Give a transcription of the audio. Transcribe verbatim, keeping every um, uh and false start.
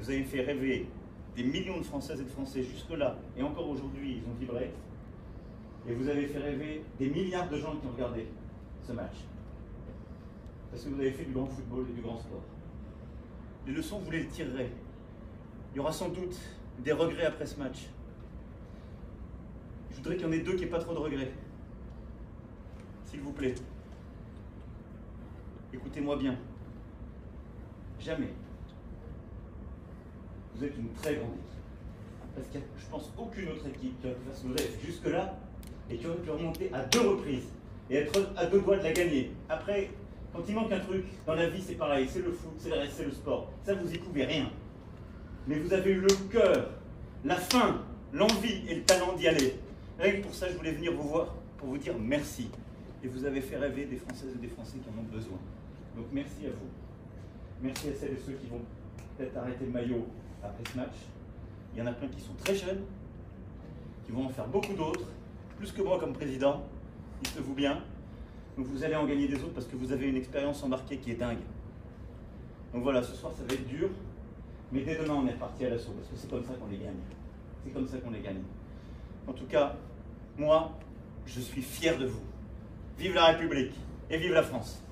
vous avez fait rêver des millions de Françaises et de Français jusque-là, et encore aujourd'hui, ils ont vibré. Et vous avez fait rêver des milliards de gens qui ont regardé ce match. Parce que vous avez fait du grand football et du grand sport. Les leçons, vous les tirerez. Il y aura sans doute des regrets après ce match. Je voudrais qu'il y en ait deux qui n'aient pas trop de regrets. S'il vous plaît. Écoutez-moi bien. Jamais. Vous êtes une très grande équipe. Parce qu'il n'y a, je pense, aucune autre équipe qui aurait pu faire ce que vous avez fait jusque-là et qui aurait pu remonter à deux reprises et être à deux doigts de la gagner. Après, quand il manque un truc, dans la vie c'est pareil, c'est le foot, c'est le, c'est le sport. Ça, vous y pouvez rien. Mais vous avez eu le cœur, la faim, l'envie et le talent d'y aller. Rien que pour ça, je voulais venir vous voir pour vous dire merci. Et vous avez fait rêver des Françaises et des Français qui en ont besoin. Donc merci à vous. Merci à celles et ceux qui vont peut-être arrêter le maillot après ce match. Il y en a plein qui sont très jeunes, qui vont en faire beaucoup d'autres, plus que moi comme président, dites-le-vous bien. Donc vous allez en gagner des autres parce que vous avez une expérience embarquée qui est dingue. Donc voilà, ce soir ça va être dur, mais dès demain on est reparti à l'assaut, parce que c'est comme ça qu'on les gagne. C'est comme ça qu'on les gagne. En tout cas, moi, je suis fier de vous. Vive la République et vive la France!